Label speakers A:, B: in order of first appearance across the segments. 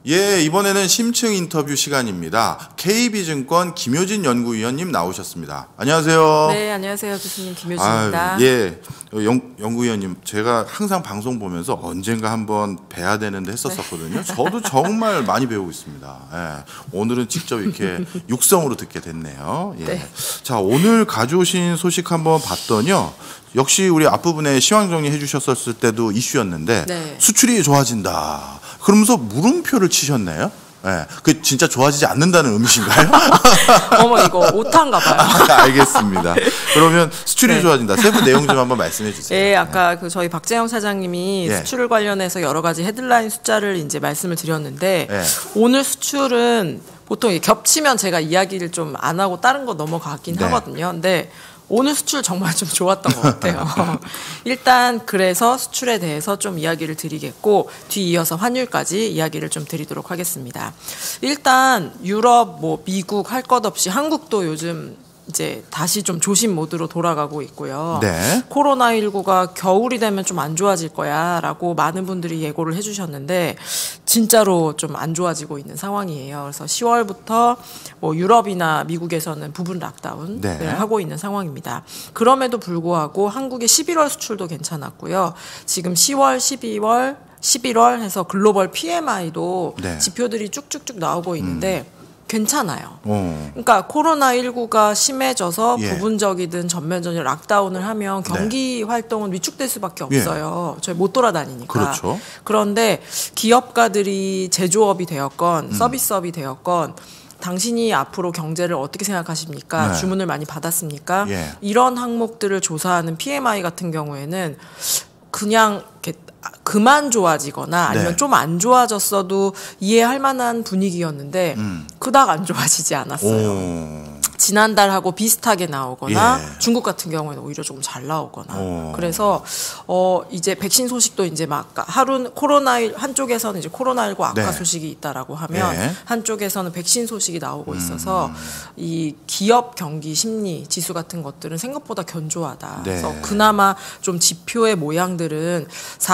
A: 예, 이번에는 심층 인터뷰 시간입니다. KB증권 김효진 연구위원님 나오셨습니다. 안녕하세요.
B: 네, 안녕하세요. 교수님 김효진입니다.
A: 예, 연구위원님, 제가 항상 방송 보면서 언젠가 한번 뵈야 되는데 했었거든요. 네. 저도 정말 많이 배우고 있습니다. 예, 오늘은 직접 이렇게 육성으로 듣게 됐네요. 예. 네. 자, 오늘 가져오신 소식 한번 봤더니요. 역시 우리 앞부분에 시황 정리해 주셨을 때도 이슈였는데 네. 수출이 좋아진다. 그러면서 물음표를 치셨네요. 네. 그 진짜 좋아지지 않는다는 의미신가요?
B: 어머, 이거 오타인가 봐요.
A: 알겠습니다. 그러면 수출이 네. 좋아진다. 세부 내용 좀 한번 말씀해 주세요.
B: 네, 아까 그 저희 박재영 사장님이 네. 수출을 관련해서 여러 가지 헤드라인 숫자를 이제 말씀을 드렸는데 네. 오늘 수출은 보통 겹치면 제가 이야기를 좀 안 하고 다른 거 넘어가긴 네. 하거든요. 근데 오늘 수출 정말 좀 좋았던 것 같아요. 일단 그래서 수출에 대해서 좀 이야기를 드리겠고 뒤이어서 환율까지 이야기를 좀 드리도록 하겠습니다. 일단 유럽, 미국 할 것 없이 한국도 요즘 이제 다시 좀 조심 모드로 돌아가고 있고요. 네. 코로나19가 겨울이 되면 좀 안 좋아질 거야 라고 많은 분들이 예고를 해주셨는데 진짜로 좀 안 좋아지고 있는 상황이에요. 그래서 10월부터 유럽이나 미국에서는 부분 락다운을 네. 하고 있는 상황입니다. 그럼에도 불구하고 한국의 11월 수출도 괜찮았고요. 지금 10월, 12월, 11월 해서 글로벌 PMI도 네. 지표들이 쭉쭉쭉 나오고 있는데 괜찮아요. 그러니까 코로나19가 심해져서 예. 부분적이든 전면적인 락다운을 하면 경기 네. 활동은 위축될 수밖에 없어요. 예. 저희 못 돌아다니니까.
A: 그렇죠.
B: 그런데 기업가들이 제조업이 되었건 서비스업이 되었건 당신이 앞으로 경제를 어떻게 생각하십니까? 네. 주문을 많이 받았습니까? 예. 이런 항목들을 조사하는 PMI 같은 경우에는 그냥 그만 좋아지거나 아니면 네. 좀 안 좋아졌어도 이해할 만한 분위기였는데 그닥 안 좋아지지 않았어요. 지난달하고 비슷하게 나오거나 예. 중국 같은 경우에는 오히려 조금 잘 나오거나 그래서 이제 백신 소식도 이제 막 한쪽에서는 이제 코로나19 악화 네. 소식이 있다라고 하면 예. 한쪽에서는 백신 소식이 나오고 있어서 이 기업 경기 심리 지수 같은 것들은 생각보다 견조하다. 네. 그래서 그나마 좀 지표의 모양들은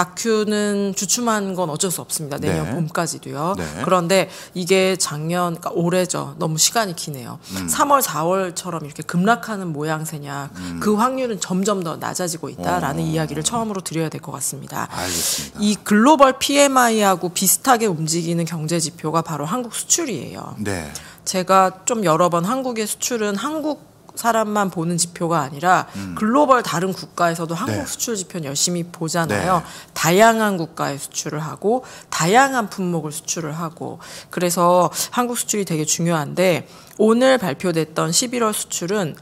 B: 4Q는 주춤한 건 어쩔 수 없습니다. 내년 네. 봄까지도요. 네. 그런데 이게 그러니까 올해죠. 너무 시간이 기네요. 3월 4월처럼 이렇게 급락하는 모양새냐 그 확률은 점점 더 낮아지고 있다라는 이야기를 처음으로 드려야 될 것 같습니다.
A: 알겠습니다.
B: 이 글로벌 PMI하고 비슷하게 움직이는 경제 지표가 바로 한국 수출이에요.
A: 네.
B: 제가 좀 여러 번 한국의 수출은 한국 사람만 보는 지표가 아니라 글로벌 다른 국가에서도 한국 네. 수출 지표는 열심히 보잖아요. 네. 다양한 국가의 수출을 하고 다양한 품목을 수출을 하고 그래서 한국 수출이 되게 중요한데 오늘 발표됐던 11월 수출은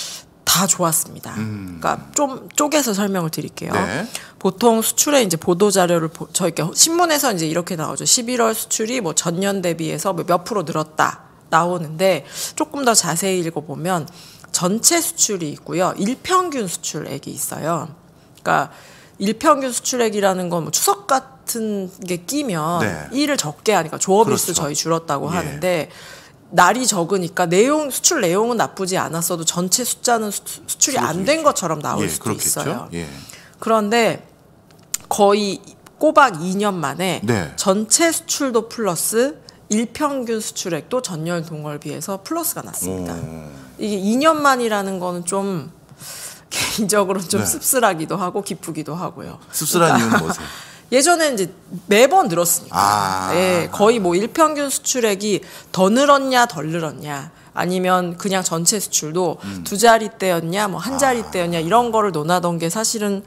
B: 다 좋았습니다. 그러니까 좀 쪼개서 설명을 드릴게요. 네. 보통 수출의 이제 보도 자료를 저희가 신문에서 이제 이렇게 나오죠. 11월 수출이 전년 대비해서 몇 프로 늘었다 나오는데 조금 더 자세히 읽어보면 전체 수출이 있고요. 일평균 수출액이 있어요. 그러니까 일평균 수출액이라는 건 추석 같은 게 끼면 네. 일을 적게 하니까 조업일수 그렇죠. 저희 줄었다고 예. 하는데 날이 적으니까 수출 내용은 나쁘지 않았어도 전체 숫자는 수출이 안 된 것처럼 나올
A: 예,
B: 수도
A: 그렇겠죠?
B: 있어요.
A: 예.
B: 그런데 거의 꼬박 2년 만에
A: 네. 전체
B: 수출도 플러스 일평균 수출액도 전년 동월 비해서 플러스가 났습니다. 이게 2년 만이라는 거는 좀 개인적으로 좀 네. 씁쓸하기도 하고 기쁘기도 하고요.
A: 씁쓸한 이유는 뭐세요?
B: 예전에 이제 매번 늘었으니까. 예, 거의 일평균 수출액이 더 늘었냐 덜 늘었냐 아니면 그냥 전체 수출도 두 자릿대였냐 한 자릿대였냐 이런 거를 논하던 게 사실은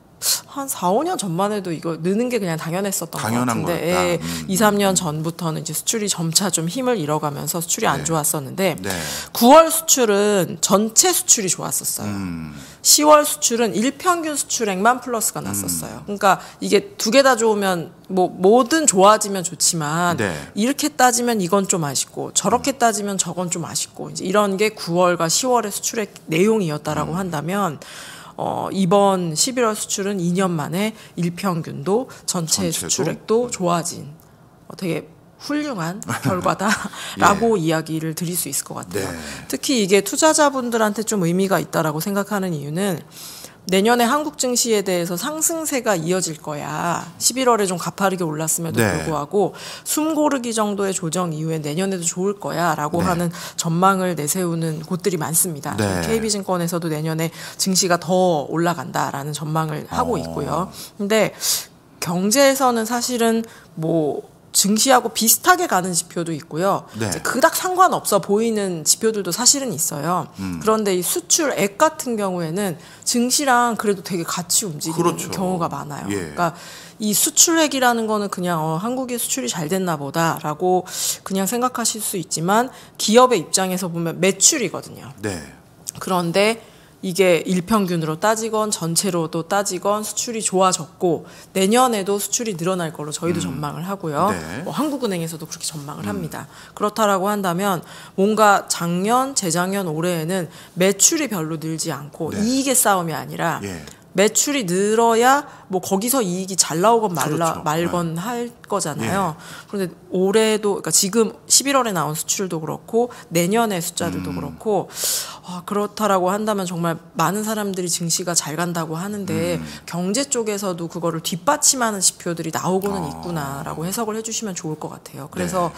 B: 한 4, 5년 전만 해도 이거 느는 게 그냥 당연했었던 것 같은데 예, 2, 3년 전부터는 이제 수출이 점차 좀 힘을 잃어가면서 수출이 안 좋았었는데
A: 네.
B: 9월 수출은 전체 수출이 좋았었어요. 10월 수출은 일평균 수출액만 플러스가 났었어요. 그러니까 이게 두 개 다 좋으면 뭐든 좋아지면 좋지만
A: 네.
B: 이렇게 따지면 이건 좀 아쉽고 저렇게 따지면 저건 좀 아쉽고 이제 이런 게 9월과 10월의 수출액 내용이었다라고 한다면 이번 11월 수출은 2년 만에 일평균도 전체 수출액도 좋아진 되게 훌륭한 결과다라고 예. 이야기를 드릴 수 있을 것 같아요. 네. 특히 이게 투자자분들한테 좀 의미가 있다라고 생각하는 이유는 내년에 한국 증시에 대해서 상승세가 이어질 거야. 11월에 좀 가파르게 올랐음에도
A: 네.
B: 불구하고 숨 고르기 정도의 조정 이후에 내년에도 좋을 거야라고
A: 네.
B: 하는 전망을 내세우는 곳들이 많습니다.
A: 네.
B: KB증권에서도 내년에 증시가 더 올라간다라는 전망을 하고 있고요. 근데 경제에서는 사실은 뭐 증시하고 비슷하게 가는 지표도 있고요.
A: 네.
B: 그닥 상관없어 보이는 지표들도 사실은 있어요. 그런데 이 수출액 같은 경우에는 증시랑 그래도 되게 같이 움직이는
A: 그렇죠.
B: 경우가 많아요.
A: 예.
B: 그러니까 이 수출액이라는 거는 그냥 한국의 수출이 잘 됐나 보다라고 그냥 생각하실 수 있지만 기업의 입장에서 보면 매출이거든요.
A: 네.
B: 그런데 이게 일평균으로 따지건 전체로도 따지건 수출이 좋아졌고 내년에도 수출이 늘어날 걸로 저희도 전망을 하고요.
A: 네.
B: 뭐 한국은행에서도 그렇게 전망을 합니다. 그렇다라고 한다면 뭔가 작년, 재작년, 올해에는 매출이 별로 늘지 않고
A: 네.
B: 이익의 싸움이 아니라
A: 예.
B: 매출이 늘어야 뭐 거기서 이익이 잘 나오건
A: 그렇죠.
B: 말건 할 거잖아요. 그런데 올해도 그러니까 지금 11월에 나온 수출도 그렇고 내년의 숫자들도 그렇고 그렇다라고 한다면 정말 많은 사람들이 증시가 잘 간다고 하는데 경제 쪽에서도 그거를 뒷받침하는 지표들이 나오고는 있구나라고 해석을 해주시면 좋을 것 같아요. 그래서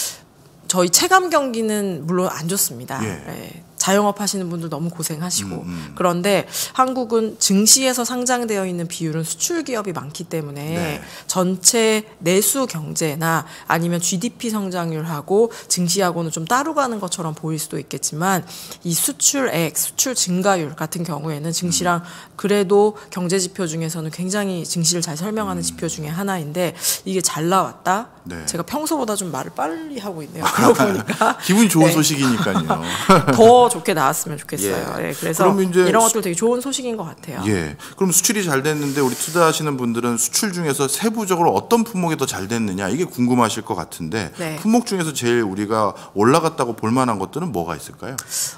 B: 저희 체감 경기는 물론 안 좋습니다.
A: 예.
B: 네. 자영업 하시는 분들 너무 고생하시고 그런데 한국은 증시에서 상장되어 있는 비율은 수출 기업이 많기 때문에
A: 네.
B: 전체 내수 경제나 아니면 GDP 성장률하고 증시하고는 좀 따로 가는 것처럼 보일 수도 있겠지만 이 수출액, 수출 증가율 같은 경우에는 증시랑 그래도 경제 지표 중에서는 굉장히 증시를 잘 설명하는 지표 중에 하나인데 이게 잘 나왔다.
A: 네.
B: 제가 평소보다 좀 말을 빨리 하고 있네요. 그러고 보니까
A: 기분이 좋은
B: 네.
A: 소식이니까요.
B: 더 좋게 나왔으면 좋겠어요.
A: 예.
B: 예, 그래서
A: 그럼 이제
B: 이런 것들 되게 좋은 소식인 것 같아요.
A: 예. 그럼 수출이 잘 됐는데 우리 투자하시는 분들은 수출 중에서 세부적으로 어떤 품목이 더 잘 됐느냐 이게 궁금하실 것 같은데
B: 네.
A: 품목 중에서 제일 우리가 올라갔다고 볼 만한 것들은 뭐가 있을까요?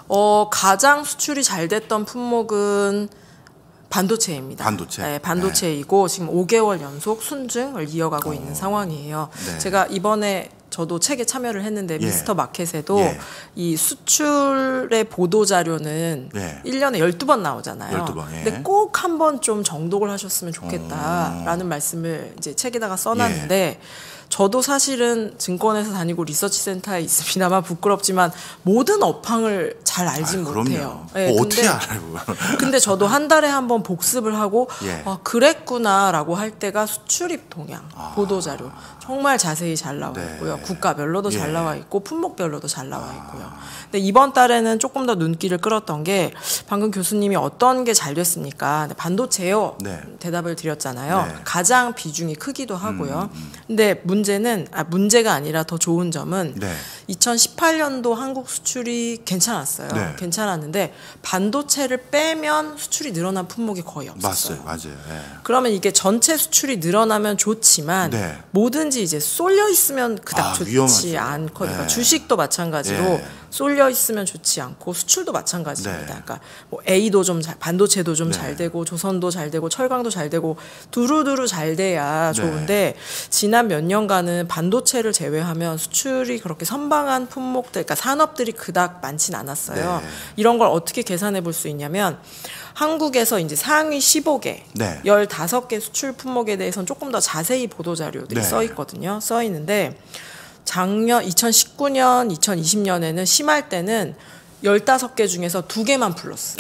B: 가장 수출이 잘 됐던 품목은 반도체입니다.
A: 반도체.
B: 네, 반도체이고 지금 5개월 연속 순증을 이어가고 있는 상황이에요.
A: 네.
B: 제가 이번에 저도 책에 참여를 했는데
A: 예.
B: 미스터 마켓에도
A: 예.
B: 이 수출의 보도 자료는
A: 예.
B: 1년에 12번 나오잖아요.
A: 12번, 예.
B: 근데 꼭 한 번 좀 정독을 하셨으면 좋겠다라는 말씀을 이제 책에다가 써놨는데
A: 예.
B: 저도 사실은 증권회사 다니고 리서치 센터에 있습니다만 부끄럽지만 모든 업황을 잘 알진 못해요. 네,
A: 어떻게 알아요?
B: 근데 저도 한 달에 한 번 복습을 하고
A: 예.
B: 그랬구나라고 할 때가 수출입 동향 보도자료 정말 자세히 잘 나와
A: 네.
B: 있고요. 국가별로도
A: 예.
B: 잘 나와 있고 품목별로도 잘 나와 있고요. 근데 이번 달에는 조금 더 눈길을 끌었던 게 방금 교수님이 어떤 게 잘 됐습니까? 반도체요.
A: 네.
B: 대답을 드렸잖아요.
A: 네.
B: 가장 비중이 크기도 하고요. 근데 문제가 아니라 더 좋은 점은
A: 네.
B: 2018년도 한국 수출이 괜찮았어요.
A: 네.
B: 괜찮았는데 반도체를 빼면 수출이 늘어난 품목이 거의 없었어요.
A: 맞아요. 예.
B: 그러면 이게 전체 수출이 늘어나면 좋지만
A: 네.
B: 뭐든지 이제 쏠려 있으면 그닥 좋지
A: 위험하죠.
B: 않거든요.
A: 네.
B: 주식도 마찬가지로
A: 예.
B: 쏠려 있으면 좋지 않고 수출도 마찬가지입니다.
A: 네.
B: 그러니까 뭐 A도 좀 반도체도 좀
A: 네.
B: 잘 되고 조선도 잘 되고 철강도 잘 되고 두루두루 잘 돼야 좋은데 지난 몇 년간은 반도체를 제외하면 수출이 그렇게 선방한 품목들, 그러니까 산업들이 그닥 많진 않았어요.
A: 네.
B: 이런 걸 어떻게 계산해 볼 수 있냐면 한국에서 이제 상위 15개,
A: 네.
B: 15개 수출 품목에 대해서는 조금 더 자세히 보도 자료들이
A: 네.
B: 써 있거든요. 써 있는데 작년 2019년, 2020년에는 심할 때는 15개 중에서 2개만 플러스.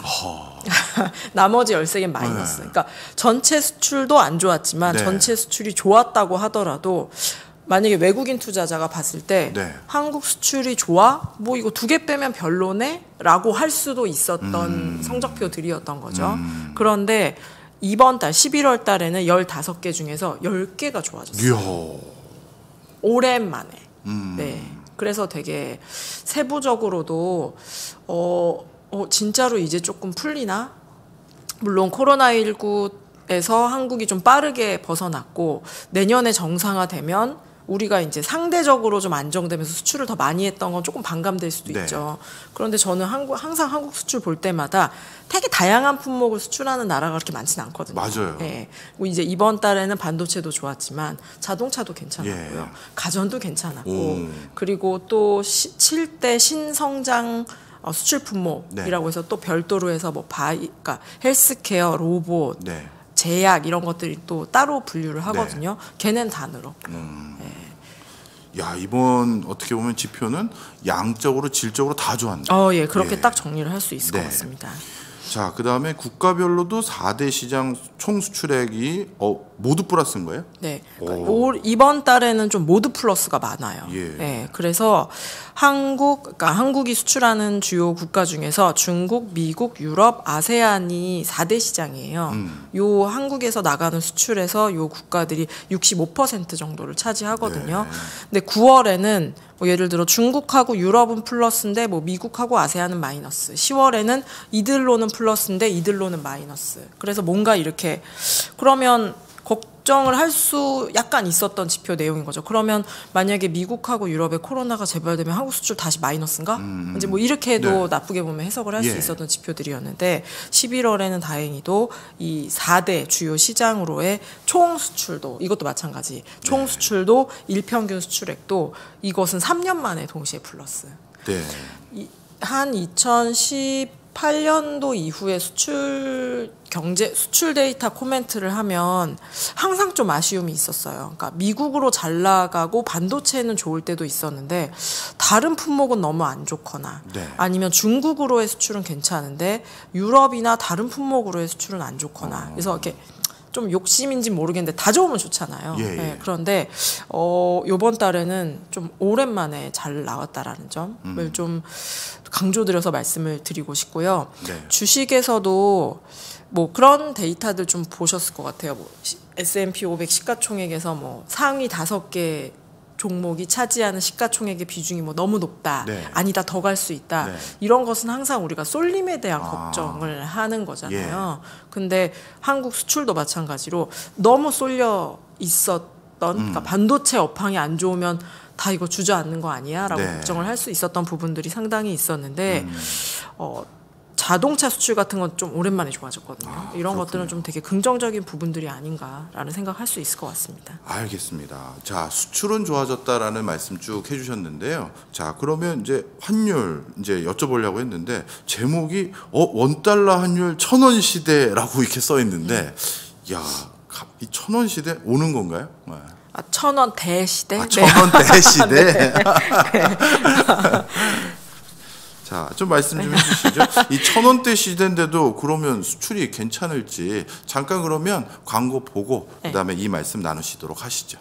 B: 나머지 13개 마이너스.
A: 네.
B: 그러니까 전체 수출도 안 좋았지만
A: 네.
B: 전체 수출이 좋았다고 하더라도 만약에 외국인 투자자가 봤을 때
A: 네.
B: 한국 수출이 좋아? 뭐 이거 2개 빼면 별로네? 라고 할 수도 있었던 성적표들이었던 거죠. 그런데 이번 달 11월 달에는 15개 중에서 10개가 좋아졌어요.
A: 이야.
B: 오랜만에. 네. 그래서 되게 세부적으로도 진짜로 이제 조금 풀리나? 물론 코로나19에서 한국이 좀 빠르게 벗어났고 내년에 정상화되면 우리가 이제 상대적으로 좀 안정되면서 수출을 더 많이 했던 건 조금 반감될 수도
A: 네.
B: 있죠. 그런데 저는 항상 한국 수출 볼 때마다 되게 다양한 품목을 수출하는 나라가 그렇게 많지는 않거든요.
A: 맞아요.
B: 네. 그리고 이제 이번 달에는 반도체도 좋았지만 자동차도 괜찮았고요.
A: 예.
B: 가전도 괜찮았고
A: 오.
B: 그리고 또 7대 신성장 수출 품목이라고 해서 또 별도로 해서 뭐 그러니까 헬스케어, 로봇, 제약 이런 것들이 또 따로 분류를 하거든요. 걔는 단으로.
A: 야, 이번 어떻게 보면 지표는 양적으로 질적으로 다 좋았네.
B: 예, 그렇게 딱 정리를 할 수 있을 것 같습니다.
A: 자, 그다음에 국가별로도 4대 시장 총 수출액이 모두 플러스인 거예요?
B: 네. 그러니까 이번 달에는 좀 모두 플러스가 많아요. 예. 그래서 그러니까 한국이 수출하는 주요 국가 중에서 중국, 미국, 유럽, 아세안이 4대 시장이에요. 요 한국에서 나가는 수출에서 요 국가들이 65% 정도를 차지하거든요. 근데 9월에는 뭐 예를 들어 중국하고 유럽은 플러스인데 뭐 미국하고 아세안은 마이너스. 10월에는 이들로는 플러스인데 이들로는 마이너스. 그래서 뭔가 이렇게 그러면 걱정을 할 수 약간 있었던 지표 내용인 거죠. 그러면 만약에 미국하고 유럽에 코로나가 재발되면 한국 수출 다시 마이너스인가? 이제 뭐 이렇게도 나쁘게 보면 해석을 할 수 있었던 지표들이었는데 11월에는 다행히도 이 4대 주요 시장으로의 총 수출도 이것도 마찬가지. 총 수출도 일평균 수출액도 이것은 3년 만에 동시에 플러스. 한 2018년도 이후에 수출 데이터 코멘트를 하면 항상 좀 아쉬움이 있었어요. 그러니까 미국으로 잘 나가고 반도체는 좋을 때도 있었는데 다른 품목은 너무 안 좋거나 아니면 중국으로의 수출은 괜찮은데 유럽이나 다른 품목으로의 수출은 안 좋거나 그래서 이렇게 좀 욕심인지 모르겠는데 다 좋으면 좋잖아요. 그런데 이번 달에는 좀 오랜만에 잘 나왔다라는 점을 좀 강조드려서 말씀을 드리고 싶고요. 주식에서도 뭐 그런 데이터들 좀 보셨을 것 같아요. 뭐 S&P 500 시가총액에서 뭐 상위 5개 종목이 차지하는 시가총액의 비중이 뭐 너무 높다. 아니다, 더 갈 수 있다. 이런 것은 항상 우리가 쏠림에 대한 걱정을 하는 거잖아요. 근데 한국 수출도 마찬가지로 너무 쏠려 있었던 그러니까 반도체 업황이 안 좋으면 다 이거 주저앉는 거 아니야? 라고 걱정을 할 수 있었던 부분들이 상당히 있었는데 자동차 수출 같은 건 좀 오랜만에 좋아졌거든요. 이런 것들은 좀 되게 긍정적인 부분들이 아닌가라는 생각할 수 있을 것 같습니다.
A: 알겠습니다. 자, 수출은 좋아졌다라는 말씀 쭉 해주셨는데요. 자, 그러면 이제 환율 이제 여쭤보려고 했는데 제목이 원달러 환율 1,000원 시대라고 이렇게 써 있는데, 야, 이 1,000원 시대 오는 건가요?
B: 1,000원 대시대?
A: 1,000원 대시대. 자, 좀 말씀 좀 해주시죠. 이 1,000원대 시대인데도 그러면 수출이 괜찮을지 잠깐 그러면 광고 보고 그다음에 이 말씀 나누시도록 하시죠.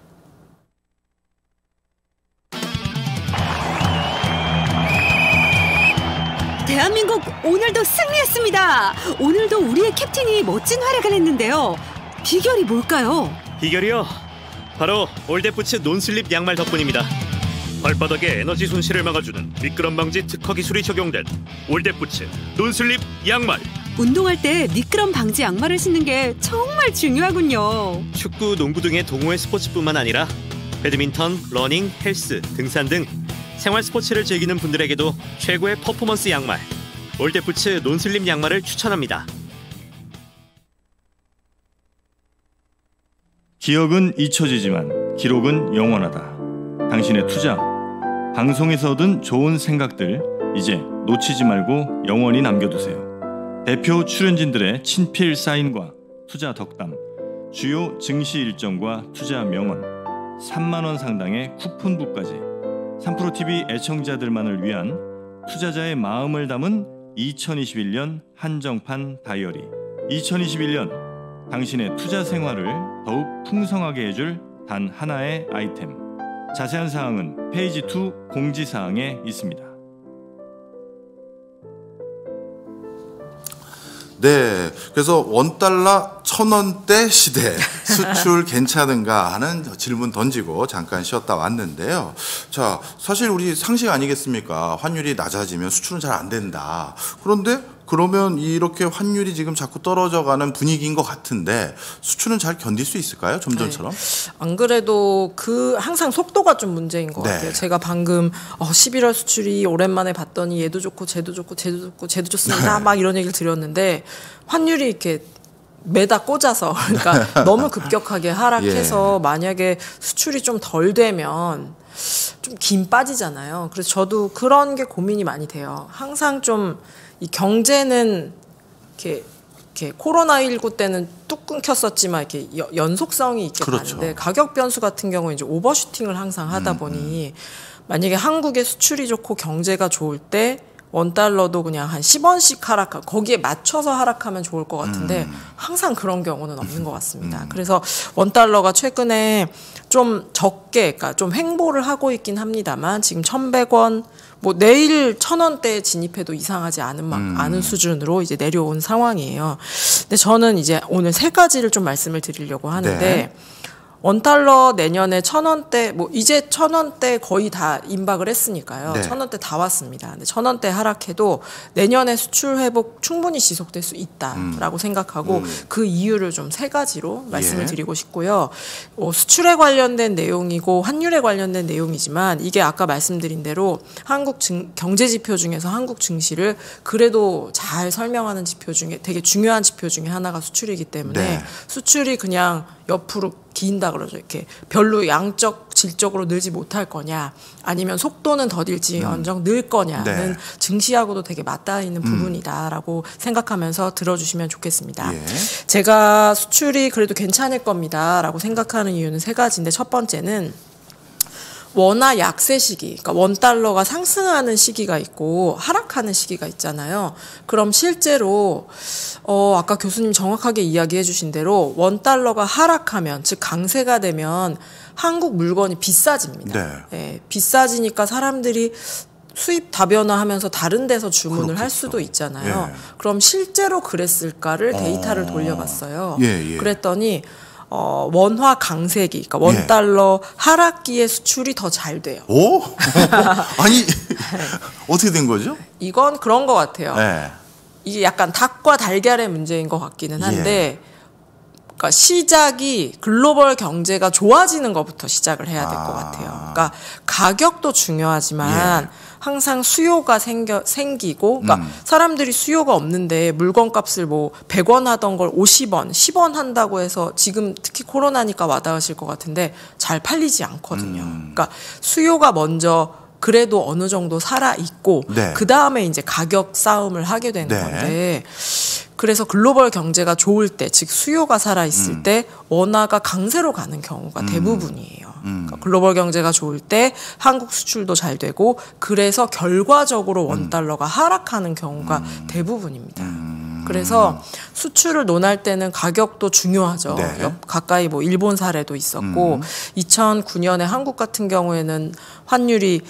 C: 대한민국 오늘도 승리했습니다. 오늘도 우리의 캡틴이 멋진 활약을 했는데요. 비결이 뭘까요?
D: 비결이요? 바로 올댓부츠 논슬립 양말 덕분입니다. 발바닥의 에너지 손실을 막아주는 미끄럼 방지 특허 기술이 적용된 올댓부츠 논슬립 양말.
C: 운동할 때 미끄럼 방지 양말을 신는 게 정말 중요하군요.
D: 축구, 농구 등의 동호회 스포츠뿐만 아니라 배드민턴, 러닝, 헬스, 등산 등 생활 스포츠를 즐기는 분들에게도 최고의 퍼포먼스 양말 올댓부츠 논슬립 양말을 추천합니다.
E: 기억은 잊혀지지만 기록은 영원하다. 당신의 투자, 방송에서 얻은 좋은 생각들 이제 놓치지 말고 영원히 남겨두세요. 대표 출연진들의 친필 사인과 투자 덕담, 주요 증시 일정과 투자 명언, 3만 원 상당의 쿠폰북까지 3프로TV 애청자들만을 위한 투자자의 마음을 담은 2021년 한정판 다이어리. 2021년 당신의 투자 생활을 더욱 풍성하게 해줄 단 하나의 아이템. 자세한 사항은 페이지 2 공지사항에 있습니다.
A: 네, 그래서 원달러 1,000원대 시대 수출 괜찮은가 하는 질문 던지고 잠깐 쉬었다 왔는데요. 자, 사실 우리 상식 아니겠습니까? 환율이 낮아지면 수출은 잘 안 된다. 그런데 그러면 이렇게 환율이 지금 자꾸 떨어져가는 분위기인 것 같은데 수출은 잘 견딜 수 있을까요? 좀 전처럼?
B: 안 그래도 항상 속도가 좀 문제인 것 같아요. 제가 방금 11월 수출이 오랜만에 봤더니 얘도 좋고 쟤도 좋고 쟤도 좋고 쟤도 좋습니다. 막 이런 얘기를 드렸는데 환율이 이렇게 매다 꽂아서 그러니까 너무 급격하게 하락해서 만약에 수출이 좀 덜 되면 좀 긴 빠지잖아요. 그래서 저도 그런 게 고민이 많이 돼요. 항상 좀 이 경제는 이렇게 코로나19 때는 뚝 끊겼었지만 이렇게 연속성이 있게
A: 그렇죠.
B: 가는데 가격 변수 같은 경우는 이제 오버슈팅을 항상 하다 보니 만약에 한국의 수출이 좋고 경제가 좋을 때 원달러도 그냥 한 10원씩 하락하고 거기에 맞춰서 하락하면 좋을 것 같은데 항상 그런 경우는 없는 것 같습니다. 그래서 원달러가 최근에 좀 적게, 그러니까 좀 횡보를 하고 있긴 합니다만 지금 1,100원, 뭐 내일 1,000원대에 진입해도 이상하지 않은 수준으로 이제 내려온 상황이에요. 근데 저는 이제 오늘 세 가지를 좀 말씀을 드리려고 하는데
A: 네.
B: 원달러 내년에 1,000원대, 뭐 이제 1,000원대 거의 다 임박을 했으니까요.
A: 네.
B: 1,000원대 다 왔습니다. 근데 1,000원대 하락해도 내년에 수출 회복 충분히 지속될 수 있다라고 생각하고 그 이유를 좀 세 가지로 말씀을 드리고 싶고요. 수출에 관련된 내용이고 환율에 관련된 내용이지만 이게 아까 말씀드린 대로 한국 경제 지표 중에서 한국 증시를 그래도 잘 설명하는 지표 중에 되게 중요한 지표 중에 하나가 수출이기 때문에
A: 네.
B: 수출이 그냥 옆으로 기인다 그러죠. 이렇게 별로 양적 질적으로 늘지 못할 거냐 아니면 속도는 더딜지 언정 늘 거냐는
A: 네.
B: 증시하고도 되게 맞닿아 있는 부분이다라고 생각하면서 들어주시면 좋겠습니다.
A: 예.
B: 제가 수출이 그래도 괜찮을 겁니다라고 생각하는 이유는 세 가지인데 첫 번째는 원화 약세 시기, 그러니까 원달러가 상승하는 시기가 있고 하락하는 시기가 있잖아요. 그럼 실제로 아까 교수님 정확하게 이야기해 주신 대로 원달러가 하락하면, 즉 강세가 되면 한국 물건이 비싸집니다.
A: 네.
B: 예, 비싸지니까 사람들이 수입 다변화하면서 다른 데서 주문을
A: 그렇겠죠.
B: 할 수도 있잖아요.
A: 예.
B: 그럼 실제로 그랬을까를 데이터를 돌려봤어요.
A: 예.
B: 그랬더니 원화 강세기, 그러니까 원달러 하락기의 수출이 더 잘 돼요.
A: 오? 아니 어떻게 된 거죠?
B: 이건 그런 것 같아요.
A: 네.
B: 이게 약간 닭과 달걀의 문제인 것 같기는 한데, 그러니까 시작이 글로벌 경제가 좋아지는 것부터 시작을 해야 될 것 같아요. 그러니까 가격도 중요하지만 항상 수요가 생기고, 그러니까 사람들이 수요가 없는데 물건값을 뭐 100원 하던 걸 50원, 10원 한다고 해서 지금 특히 코로나니까 와닿으실 것 같은데 잘 팔리지 않거든요. 그러니까 수요가 먼저 그래도 어느 정도 살아 있고
A: 네.
B: 그 다음에 이제 가격 싸움을 하게 되는
A: 네.
B: 건데, 그래서 글로벌 경제가 좋을 때, 즉 수요가 살아 있을 때 원화가 강세로 가는 경우가 대부분이에요. 그러니까 글로벌 경제가 좋을 때 한국 수출도 잘 되고, 그래서 결과적으로 원달러가 하락하는 경우가 대부분입니다. 그래서 수출을 논할 때는 가격도 중요하죠.
A: 네.
B: 가까이 뭐 일본 사례도 있었고 2009년에 한국 같은 경우에는 환율이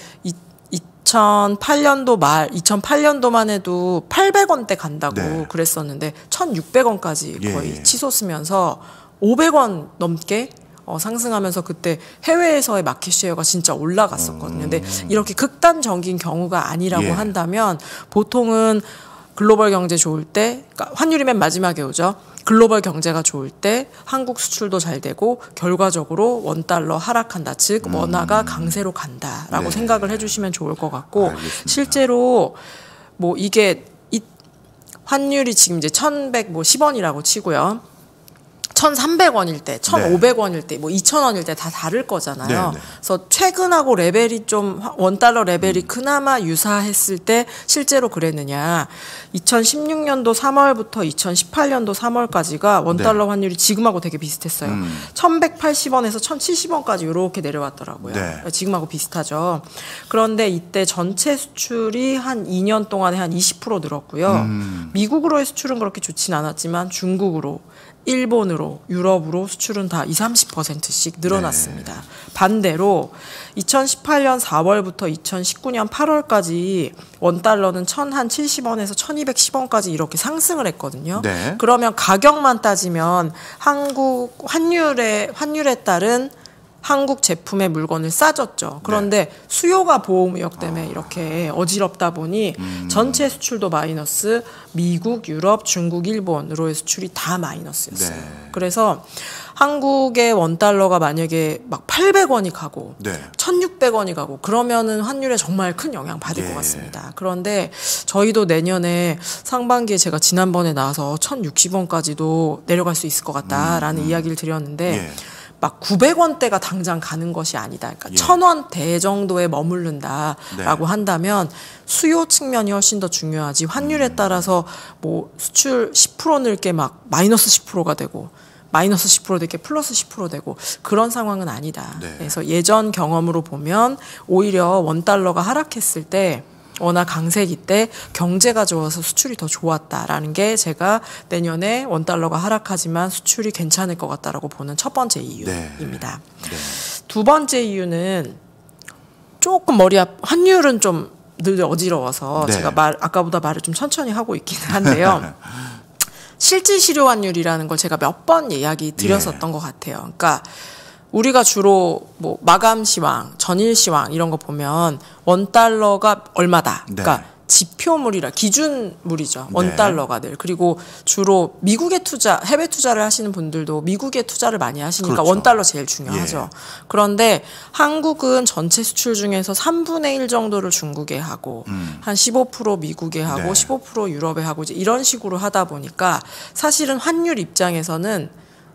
B: 2008년도만 해도 800원대 간다고
A: 네.
B: 그랬었는데 1,600원까지 거의
A: 예.
B: 치솟으면서 500원 넘게 상승하면서 그때 해외에서의 마켓 쉐어가 진짜 올라갔었거든요. 근데 이렇게 극단적인 경우가 아니라고 한다면 보통은 글로벌 경제 좋을 때, 그러니까 환율이 맨 마지막에 오죠. 글로벌 경제가 좋을 때 한국 수출도 잘 되고 결과적으로 원달러 하락한다. 즉 원화가 강세로 간다라고 생각을 해주시면 좋을 것 같고,
A: 알겠습니다.
B: 실제로 뭐 이게 환율이 지금 이제 1,110원이라고 치고요. 1,300원일 때, 1,500원일 때, 뭐 2,000원일 때 다 다를 거잖아요.
A: 네.
B: 그래서 최근하고 레벨이 좀 원달러 레벨이 그나마 유사했을 때 실제로 그랬느냐. 2016년도 3월부터 2018년도 3월까지가 원달러 환율이 지금하고 되게 비슷했어요. 1,180원에서 1,070원까지 이렇게 내려왔더라고요.
A: 네.
B: 지금하고 비슷하죠. 그런데 이때 전체 수출이 한 2년 동안에 한 20% 늘었고요. 미국으로의 수출은 그렇게 좋진 않았지만 중국으로, 일본으로, 유럽으로 수출은 다 20-30%씩 늘어났습니다. 반대로 2018년 4월부터 2019년 8월까지 원달러는 1,070원에서 1,210원까지 이렇게 상승을 했거든요.
A: 네.
B: 그러면 가격만 따지면 한국 환율에 따른 한국 제품의 물건을 싸졌죠. 그런데 수요가 보호무역 때문에 이렇게 어지럽다 보니 전체 수출도 마이너스, 미국, 유럽, 중국, 일본으로의 수출이 다 마이너스였어요.
A: 네.
B: 그래서 한국의 원달러가 만약에 막 800원이 가고 1,600원이 가고 그러면은 환율에 정말 큰 영향 받을 것 같습니다. 그런데 저희도 내년에 상반기에 제가 지난번에 나와서 1,060원까지도 내려갈 수 있을 것 같다라는 이야기를 드렸는데 막 900원대가 당장 가는 것이 아니다. 그러니까
A: 예.
B: 1,000원대 정도에 머무른다라고
A: 네.
B: 한다면 수요 측면이 훨씬 더 중요하지. 환율에 따라서 뭐 수출 10% 늘게 막 마이너스 10%가 되고 마이너스 10% 되게 플러스 10% 되고 그런 상황은 아니다.
A: 네.
B: 그래서 예전 경험으로 보면 오히려 원달러가 하락했을 때 워낙 강세기 때 경제가 좋아서 수출이 더 좋았다라는 게 제가 내년에 원달러가 하락하지만 수출이 괜찮을 것 같다라고 보는 첫 번째 이유입니다.
A: 네.
B: 두 번째 이유는 조금 환율은 좀 늘 어지러워서
A: 네.
B: 제가 아까보다 말을 좀 천천히 하고 있기는 한데요. 실질실효 환율이라는 걸 제가 몇 번 이야기 드렸었던 것 같아요. 그러니까 우리가 주로 뭐 마감 시황, 전일 시황 이런 거 보면 원달러가 얼마다.
A: 네.
B: 그러니까 지표물이라 기준물이죠. 원달러가 늘. 그리고 주로 미국에 해외 투자를 하시는 분들도 미국에 투자를 많이 하시니까
A: 그렇죠.
B: 원달러 제일 중요하죠.
A: 예.
B: 그런데 한국은 전체 수출 중에서 3분의 1 정도를 중국에 하고 한 15% 미국에 하고
A: 네.
B: 15% 유럽에 하고 이제 이런 식으로 하다 보니까 사실은 환율 입장에서는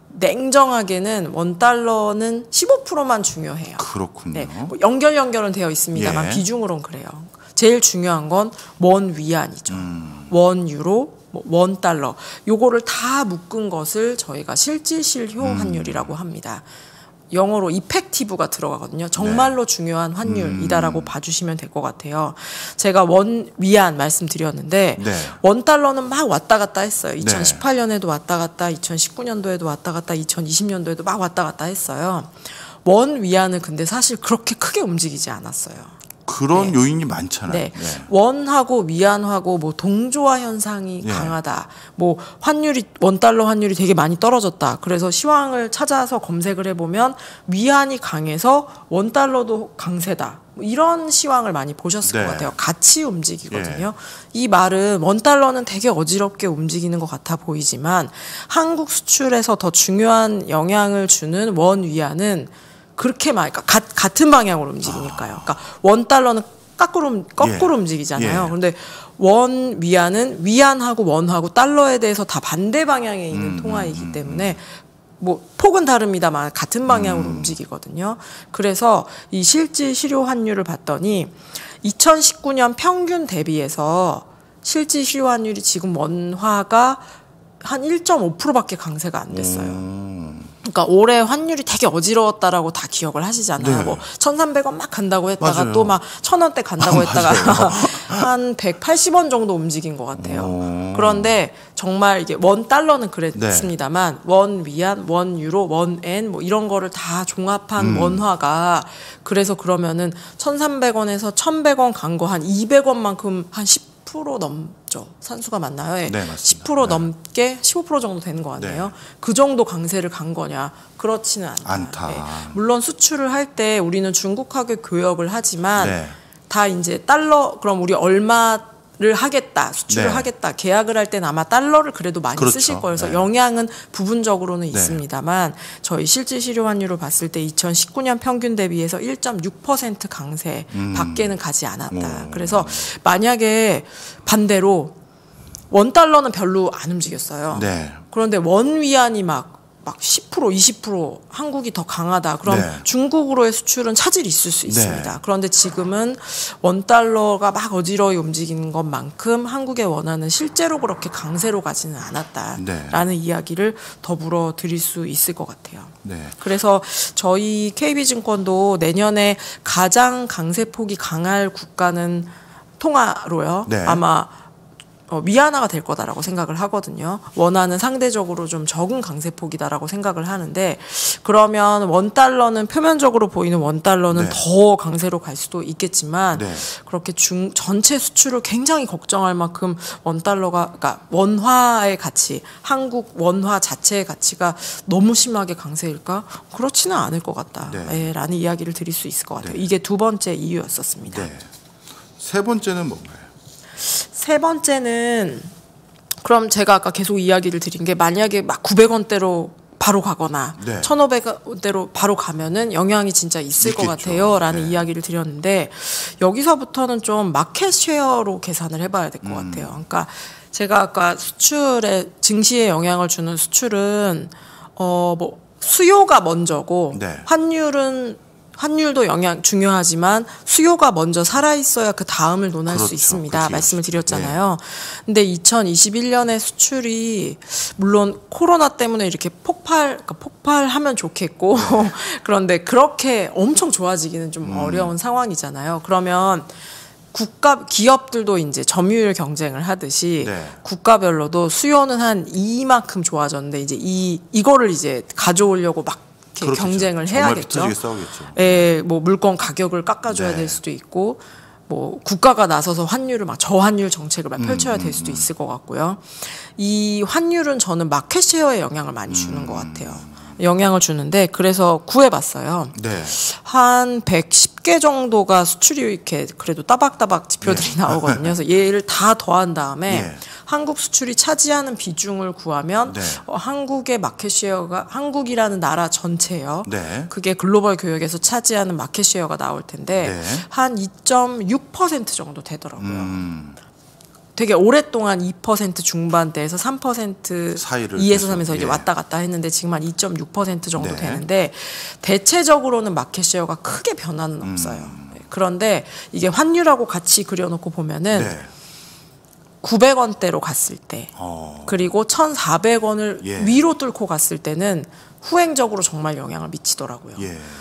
B: 냉정하게는 원달러는 15%만 중요해요.
A: 그렇군요.
B: 네, 뭐 연결은 되어 있습니다만
A: 예.
B: 비중으로는 그래요. 제일 중요한 건 원 위안이죠. 원 유로, 원 달러. 요거를 다 묶은 것을 저희가 실질실효 환율이라고 합니다. 영어로 이펙티브가 들어가거든요. 정말로 중요한 환율이다라고 봐주시면 될 것 같아요. 제가 원 위안 말씀드렸는데
A: 네.
B: 원 달러는 막 왔다 갔다 했어요. 2018년에도 왔다 갔다, 2019년도에도 왔다 갔다, 2020년도에도 막 왔다 갔다 했어요. 원 위안은 근데 사실 그렇게 크게 움직이지 않았어요.
A: 그런 요인이 많잖아요.
B: 네. 원하고 위안하고 뭐 동조화 현상이
A: 예.
B: 강하다. 뭐 원달러 환율이 되게 많이 떨어졌다. 그래서 시황을 찾아서 검색을 해보면 위안이 강해서 원달러도 강세다. 뭐 이런 시황을 많이 보셨을
A: 네.
B: 것 같아요. 같이 움직이거든요. 이 말은 원달러는 되게 어지럽게 움직이는 것 같아 보이지만 한국 수출에서 더 중요한 영향을 주는 원 위안은 그렇게 그러니까 같은 방향으로 움직이니까요. 그러니까 원 달러는 거꾸로 움직이잖아요. 그런데 원 위안은 위안하고 원하고 달러에 대해서 다 반대 방향에 있는 통화이기 때문에 뭐 폭은 다릅니다만 같은 방향으로 움직이거든요. 그래서 이 실질 실효 환율을 봤더니 2019년 평균 대비해서 실질 실효 환율이 지금 원화가 한 1.5%밖에 강세가 안 됐어요. 그러니까 올해 환율이 되게 어지러웠다라고 다 기억을 하시잖아요.
A: 네.
B: 뭐 1,300원 막 간다고 했다가
A: 맞아요.
B: 또 막 1,000원대 간다고 했다가 한 180원 정도 움직인 것 같아요. 그런데 정말 이게 원 달러는 그랬습니다만 원 위안, 원 유로, 원 엔 뭐 이런 거를 다 종합한 원화가 그래서 그러면은 1,300원에서 1,100원 간 거 한 200원만큼 한 10% 넘죠. 산수가 맞나요?
A: 네, 맞습니다.
B: 10% 넘게 15% 정도 되는 것 같네요.
A: 네.
B: 그 정도 강세를 간 거냐? 그렇지는 않다. 네. 물론 수출을 할 때 우리는 중국하고 교역을 하지만
A: 네.
B: 다 이제 달러 그럼 우리 얼마를 하겠다, 수출을
A: 네.
B: 하겠다, 계약을 할 때는 아마 달러를 그래도 많이
A: 그렇죠.
B: 쓰실 거예요. 그래서
A: 네.
B: 영향은 부분적으로는
A: 네.
B: 있습니다만 저희 실질 실효 환율을 봤을 때 2019년 평균 대비해서 1.6% 강세 밖에는 가지 않았다. 그래서 만약에 반대로 원 달러는 별로 안 움직였어요.
A: 네.
B: 그런데 원 위안이 막 10%, 20% 한국이 더 강하다. 그럼
A: 네.
B: 중국으로의 수출은 차질이 있을 수 있습니다.
A: 네.
B: 그런데 지금은 원달러가 막 어지러이 움직이는 것만큼 한국의 원화는 실제로 그렇게 강세로 가지는 않았다라는
A: 네.
B: 이야기를 더불어 드릴 수 있을 것 같아요.
A: 네.
B: 그래서 저희 KB증권도 내년에 가장 강세폭이 강할 국가는 통화로요.
A: 네.
B: 아마 위안화가 될 거다라고 생각을 하거든요. 원화는 상대적으로 좀 적은 강세폭이다라고 생각을 하는데 그러면 원달러는 표면적으로 보이는 원달러는
A: 네.
B: 더 강세로 갈 수도 있겠지만
A: 네.
B: 그렇게 전체 수출을 굉장히 걱정할 만큼 원달러가 그러니까 원화의 가치, 한국 원화 자체의 가치가 너무 심하게 강세일까? 그렇지는 않을 것 같다라는 이야기를 드릴 수 있을 것 같아요.
A: 네.
B: 이게 두 번째 이유였었습니다.
A: 네. 세 번째는 뭔가요?
B: 세 번째는 그럼 제가 아까 계속 이야기를 드린 게 만약에 막 900원대로 바로 가거나
A: 네.
B: 1,500원대로 바로 가면은 영향이 진짜 있을 것
A: 있겠죠.
B: 같아요라는
A: 네.
B: 이야기를 드렸는데 여기서부터는 좀 마켓 쉐어로 계산을 해봐야 될 것 같아요. 그러니까 제가 아까 수출에 증시에 영향을 주는 수출은 뭐 수요가 먼저고
A: 네.
B: 환율도 영향 중요하지만 수요가 먼저 살아있어야 그 다음을 논할
A: 그렇죠.
B: 수 있습니다.
A: 그렇죠.
B: 말씀을 드렸잖아요. 근데 2021년에 수출이 물론 코로나 때문에 이렇게 폭발하면 좋겠고 그런데 그렇게 엄청 좋아지기는 좀 어려운 상황이잖아요. 그러면 기업들도 이제 점유율 경쟁을 하듯이
A: 네.
B: 국가별로도 수요는 한 이만큼 좋아졌는데 이제 이거를 이제 가져오려고 막 이렇게 경쟁을 해야겠죠.
A: 정말 비터지게 싸우겠죠.
B: 예, 뭐 물건 가격을 깎아줘야
A: 네.
B: 될 수도 있고, 뭐 국가가 나서서 환율을 막 저환율 정책을 막 펼쳐야 될 수도 있을 것 같고요. 이 환율은 저는 마켓 셰어에 영향을 많이 주는 것 같아요. 영향을 주는데 그래서 구해봤어요.
A: 네.
B: 한 110개 정도가 수출이 이렇게 그래도 따박따박 지표들이 나오거든요. 그래서 얘를 다 더한 다음에 한국 수출이 차지하는 비중을 구하면 한국의 마켓 셰어가 한국이라는 나라 전체요. 그게 글로벌 교역에서 차지하는 마켓 셰어가 나올 텐데 한 2.6% 정도 되더라고요. 되게 오랫동안 2% 중반대에서 3%
A: 사이를
B: 2에서 3에서 이제 왔다 갔다 했는데 지금 한 2.6% 정도 되는데 대체적으로는 마켓 셰어가 크게 변화는 없어요. 그런데 이게 환율하고 같이 그려놓고 보면은 900원대로 갔을 때 그리고 1,400원을 위로 뚫고 갔을 때는 후행적으로 정말 영향을 미치더라고요.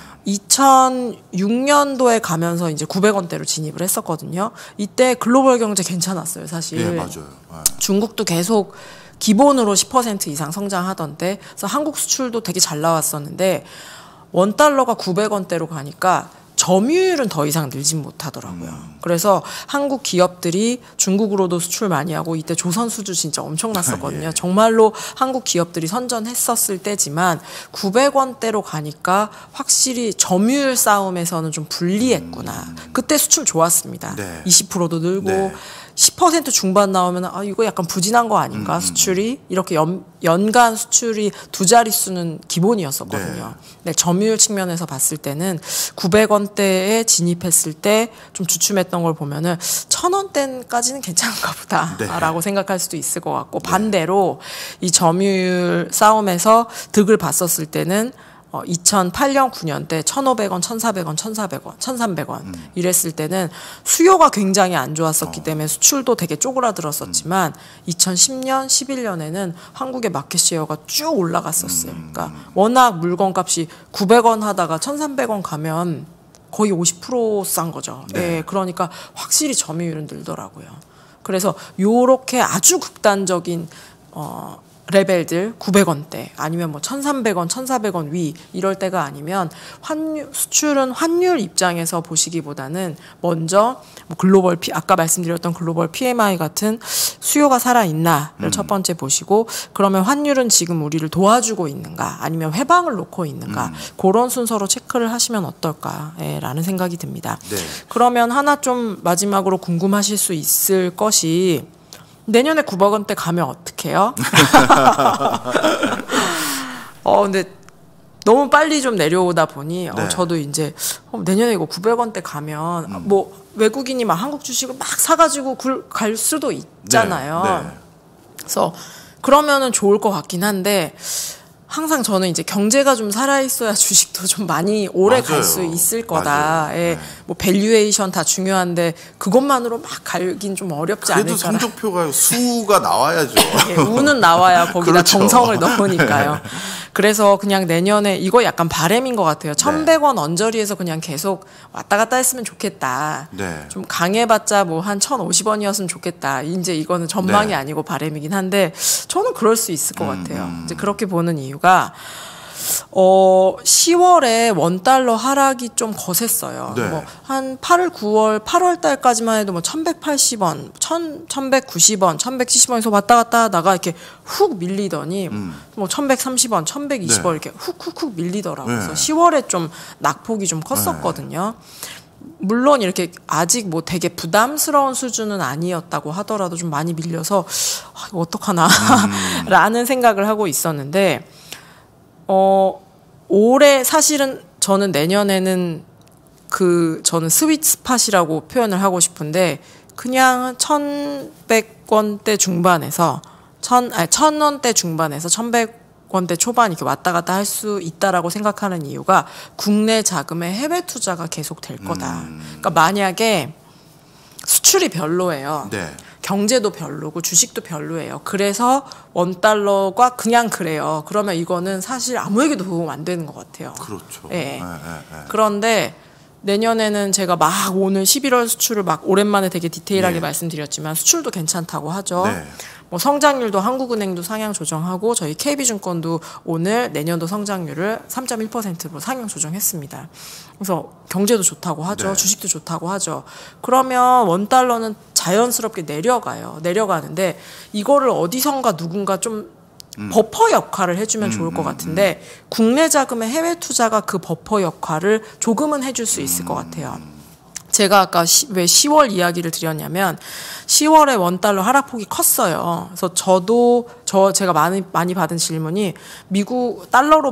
B: 2006년도에 가면서 이제 900원대로 진입을 했었거든요. 이때 글로벌 경제 괜찮았어요, 사실.
A: 예, 맞아요.
B: 중국도 계속 기본으로 10% 이상 성장하던데, 그래서 한국 수출도 되게 잘 나왔었는데 원달러가 900원대로 가니까 점유율은 더 이상 늘진 못하더라고요. 그래서 한국 기업들이 중국으로도 수출 많이 하고 이때 조선수주 진짜 엄청났었거든요. 정말로 한국 기업들이 선전했었을 때지만 900원대로 가니까 확실히 점유율 싸움에서는 좀 불리했구나. 그때 수출 좋았습니다. 20%도 늘고 10% 중반 나오면 이거 약간 부진한 거 아닌가 수출이 이렇게 연간 수출이 두 자릿수는 기본이었었거든요. 네, 점유율 측면에서 봤을 때는 900원대에 진입했을 때 좀 주춤했던 걸 보면은 1,000원대까지는 괜찮은가 보다라고 생각할 수도 있을 것 같고 반대로 이 점유율 싸움에서 득을 봤었을 때는 2008년, 9년 때 1,500원, 1,400원, 1,400원, 1,300원 이랬을 때는 수요가 굉장히 안 좋았었기 때문에 수출도 되게 쪼그라들었었지만 2010년, 11년에는 한국의 마켓 셰어가 쭉 올라갔었어요. 그러니까 워낙 물건값이 900원 하다가 1,300원 가면 거의 50% 싼 거죠. 그러니까 확실히 점유율은 늘더라고요. 그래서 요렇게 아주 극단적인 레벨들 900원대 아니면 뭐 1,300원, 1,400원 위 이럴 때가 아니면 수출은 환율 입장에서 보시기보다는 먼저 뭐 아까 말씀드렸던 글로벌 PMI 같은 수요가 살아있나를 첫 번째 보시고 그러면 환율은 지금 우리를 도와주고 있는가 아니면 회방을 놓고 있는가 그런 순서로 체크를 하시면 어떨까라는 생각이 듭니다. 그러면 하나 좀 마지막으로 궁금하실 수 있을 것이 내년에 900원대 가면 어떡해요? 근데 너무 빨리 좀 내려오다 보니 저도 이제 내년에 이거 900원대 가면 뭐 외국인이 막 한국 주식을 막 사가지고 갈 수도 있잖아요. 그래서 그러면은 좋을 것 같긴 한데 항상 저는 이제 경제가 좀 살아있어야 주식도 좀 많이 오래 갈 수 있을 거다. 뭐 밸류에이션 다 중요한데 그것만으로 막 갈긴 좀 어렵지 않을까.
A: 그래도 성적표가 수가 나와야죠.
B: 우는 나와야 거기다
A: 그렇죠.
B: 정성을 넣으니까요. 그래서 그냥 내년에 이거 약간 바람인 것 같아요. 1,100원 언저리에서 그냥 계속 왔다 갔다 했으면 좋겠다. 좀 강해봤자 뭐 한 1,050원이었으면 좋겠다. 이제 이거는 전망이 아니고 바람이긴 한데 저는 그럴 수 있을 것 같아요. 이제 그렇게 보는 이유가 10월에 원달러 하락이 좀 거셌어요. 뭐 한 8월, 9월, 8월 달까지만 해도 뭐 1,180원, 1,190원, 1,170원에서 왔다 갔다 하다가 이렇게 훅 밀리더니 뭐 1,130원, 1,120원 이렇게 훅 밀리더라고요. 그래서 10월에 좀 낙폭이 좀 컸었거든요. 물론 이렇게 아직 뭐 되게 부담스러운 수준은 아니었다고 하더라도 좀 많이 밀려서 이거 어떡하나 라는 생각을 하고 있었는데 올해 사실은 저는 내년에는 저는 스윗 스팟이라고 표현을 하고 싶은데 그냥 1,100원대 중반에서 1,000원대 중반에서 1,100 원대 초반 이렇게 왔다 갔다 할 수 있다라고 생각하는 이유가 국내 자금의 해외 투자가 계속 될 거다. 그러니까 만약에 수출이 별로예요.
A: 네.
B: 경제도 별로고 주식도 별로예요. 그래서 원달러가 그냥 그래요. 그러면 이거는 사실 아무에게도 도움 안 되는 것 같아요.
A: 그렇죠.
B: 예. 그런데 내년에는 제가 막 오늘 11월 수출을 막 오랜만에 되게 디테일하게 말씀드렸지만 수출도 괜찮다고 하죠.
A: 네.
B: 뭐 성장률도 한국은행도 상향 조정하고 저희 KB증권도 오늘 내년도 성장률을 3.1%로 상향 조정했습니다. 그래서 경제도 좋다고 하죠.
A: 네.
B: 주식도 좋다고 하죠. 그러면 원달러는 자연스럽게 내려가는데 이거를 어디선가 누군가 좀 버퍼 역할을 해주면 좋을 것 같은데 국내 자금의 해외 투자가 그 버퍼 역할을 조금은 해줄 수 있을 것 같아요. 제가 아까 왜 10월 이야기를 드렸냐면 10월에 원달러 하락폭이 컸어요. 그래서 제가 많이 받은 질문이 미국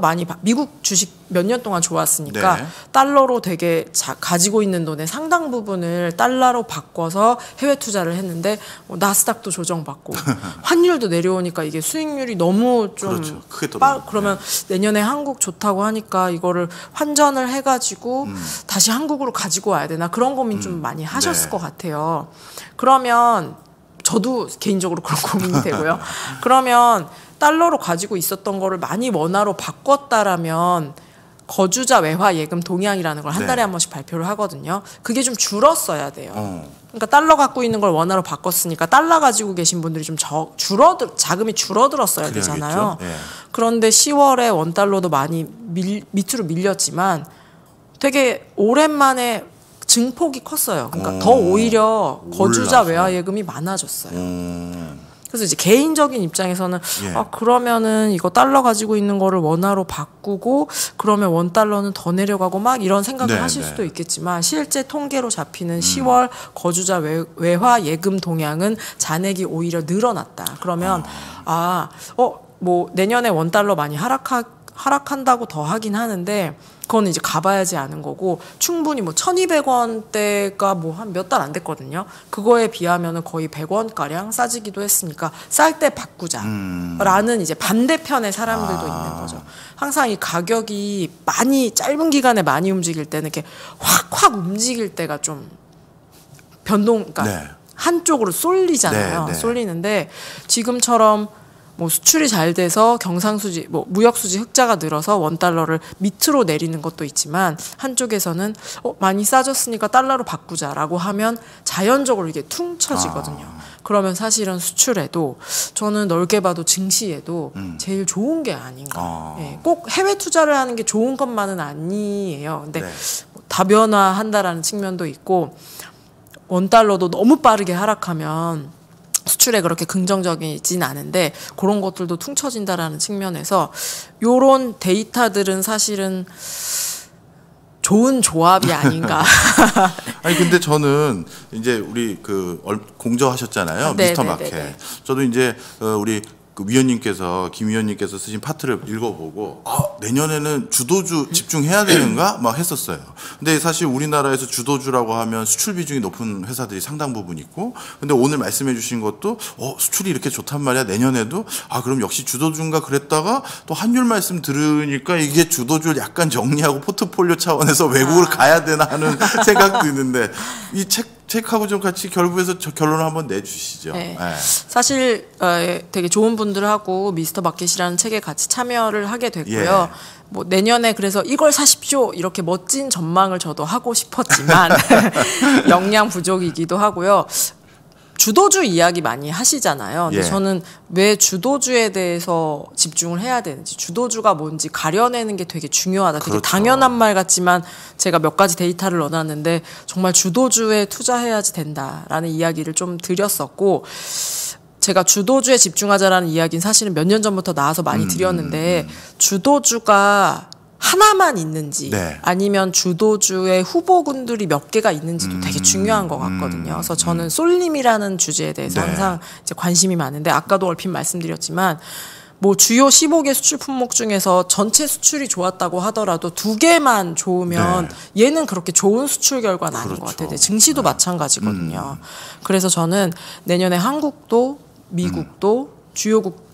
B: 주식 몇 년 동안 좋았으니까
A: 네.
B: 달러로 되게 가지고 있는 돈의 상당 부분을 달러로 바꿔서 해외 투자를 했는데 나스닥도 조정받고 환율도 내려오니까 이게 수익률이 너무 좀
A: 그렇죠. 크게 떨어져요.
B: 그러면 내년에 한국 좋다고 하니까 이거를 환전을 해가지고 다시 한국으로 가지고 와야 되나 그런 고민 좀 많이 하셨을 것 같아요. 그러면 저도 개인적으로 그런 고민이 되고요. 그러면 달러로 가지고 있었던 거를 많이 원화로 바꿨다라면 거주자 외화 예금 동향이라는 걸 한 달에 한 번씩 발표를 하거든요. 그게 좀 줄었어야 돼요. 그러니까 달러 갖고 있는 걸 원화로 바꿨으니까 달러 가지고 계신 분들이 좀 자금이 줄어들었어야 되잖아요.
A: 네.
B: 그런데 10월에 원달러도 많이 밑으로 밀렸지만 되게 오랜만에 증폭이 컸어요. 그러니까 더 오히려 거주자 외화 예금이 많아졌어요. 그래서 이제 개인적인 입장에서는 그러면은 이거 달러 가지고 있는 거를 원화로 바꾸고 그러면 원달러는 더 내려가고 막 이런 생각을 하실 수도 있겠지만 실제 통계로 잡히는 10월 거주자 외화 예금 동향은 잔액이 오히려 늘어났다. 그러면 뭐 내년에 원달러 많이 하락한다고 더 하긴 하는데 그건 이제 가봐야지 아는 거고 충분히 뭐 1,200원대가 뭐 한 몇 달 안 됐거든요. 그거에 비하면은 거의 100원가량 싸지기도 했으니까 쌀 때 바꾸자라는 이제 반대편의 사람들도 있는 거죠. 항상 이 가격이 짧은 기간에 많이 움직일 때는 이렇게 확 움직일 때가 좀 그러니까 한쪽으로 쏠리잖아요. 쏠리는데 지금처럼 뭐 수출이 잘 돼서 경상수지, 무역수지 흑자가 늘어서 원달러를 밑으로 내리는 것도 있지만 한쪽에서는 많이 싸졌으니까 달러로 바꾸자라고 하면 자연적으로 이게 퉁 쳐지거든요. 그러면 사실은 수출에도 저는 넓게 봐도 증시에도 제일 좋은 게 아닌가. 꼭 해외 투자를 하는 게 좋은 것만은 아니에요. 근데 다변화한다라는 측면도 있고 원달러도 너무 빠르게 하락하면 수출에 그렇게 긍정적이진 않은데 그런 것들도 퉁쳐진다라는 측면에서 요런 데이터들은 사실은 좋은 조합이 아닌가.
A: 아니 근데 저는 이제 우리 공저하셨잖아요. 미스터 마켓. 저도 이제 우리 김 위원님께서 쓰신 파트를 읽어보고 내년에는 주도주 집중해야 되는가 막 했었어요. 근데 사실 우리나라에서 주도주라고 하면 수출 비중이 높은 회사들이 상당 부분 있고, 근데 오늘 말씀해 주신 것도 수출이 이렇게 좋단 말이야 내년에도 그럼 역시 주도주인가 그랬다가 또 환율 말씀 들으니까 이게 주도주를 약간 정리하고 포트폴리오 차원에서 외국을 가야 되나 하는 생각도 있는데 이 책하고 좀 같이 결부해서 결론을 한번 내주시죠.
B: 사실 되게 좋은 분들하고 미스터 마켓이라는 책에 같이 참여를 하게 됐고요. 뭐 내년에 그래서 이걸 사십시오 이렇게 멋진 전망을 저도 하고 싶었지만 역량 부족이기도 하고요. 주도주 이야기 많이 하시잖아요. 근데 저는 왜 주도주에 대해서 집중을 해야 되는지, 주도주가 뭔지 가려내는 게 되게 중요하다. 되게 당연한 말 같지만 제가 몇 가지 데이터를 넣어놨는데 정말 주도주에 투자해야지 된다라는 이야기를 좀 드렸었고, 제가 주도주에 집중하자라는 이야기는 사실은 몇 년 전부터 나와서 많이 드렸는데 주도주가 하나만 있는지 아니면 주도주의 후보군들이 몇 개가 있는지도 되게 중요한 것 같거든요. 그래서 저는 쏠림이라는 주제에 대해서 항상 이제 관심이 많은데 아까도 얼핏 말씀드렸지만 뭐 주요 15개 수출 품목 중에서 전체 수출이 좋았다고 하더라도 2개만 좋으면 얘는 그렇게 좋은 수출 결과는 아닌 것 같아요. 증시도 마찬가지거든요. 그래서 저는 내년에 한국도 미국도 주요국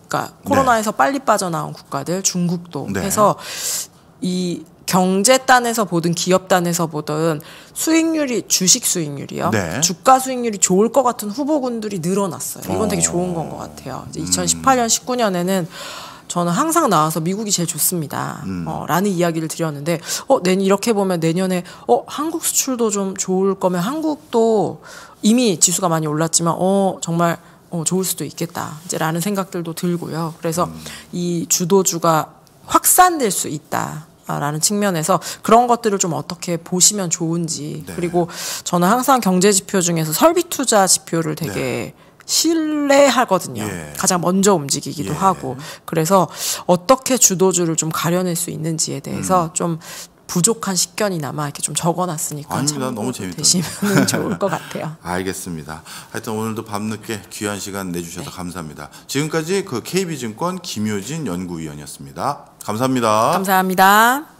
B: 그러니까 코로나에서 빨리 빠져나온 국가들, 중국도
A: 네.
B: 해서 이 경제단에서 보든 기업단에서 보든 수익률이 주식 수익률이요.
A: 네.
B: 주가 수익률이 좋을 것 같은 후보군들이 늘어났어요. 이건 되게 좋은 건 것 같아요. 이제 2018년, 19년에는 저는 항상 나와서 미국이 제일 좋습니다. 라는 이야기를 드렸는데, 이렇게 보면 내년에, 한국 수출도 좀 좋을 거면 한국도 이미 지수가 많이 올랐지만, 정말, 좋을 수도 있겠다. 이제 라는 생각들도 들고요. 그래서 이 주도주가 확산될 수 있다. 라는 측면에서 그런 것들을 좀 어떻게 보시면 좋은지.
A: 네.
B: 그리고 저는 항상 경제 지표 중에서 설비 투자 지표를 되게 신뢰하거든요.
A: 예.
B: 가장 먼저 움직이기도
A: 예.
B: 하고. 그래서 어떻게 주도주를 좀 가려낼 수 있는지에 대해서 좀 부족한 식견이나마 이렇게 좀 적어놨으니까
A: 아닙니다.
B: 참고
A: 너무 재밌던데.
B: 되시면 좋을 것 같아요.
A: 알겠습니다. 하여튼 오늘도 밤늦게 귀한 시간 내주셔서 감사합니다. 지금까지 그 KB증권 김효진 연구위원이었습니다. 감사합니다.
B: 감사합니다.